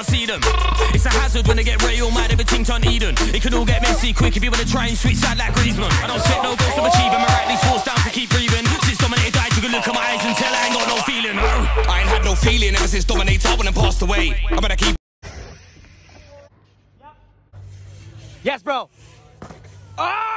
can't see them. It's a hazard when they get real mad, everything turn Eden. It can all get messy quick if you wanna try and switch side like Griezmann. I don't set no goals to achieve, I'm rightly forced down to keep breathing. Since Dominator died, you can look at my eyes and tell I ain't got no feeling. I ain't had no feeling ever since Dominator went and passed away. I better keep. Yes, bro. Ah!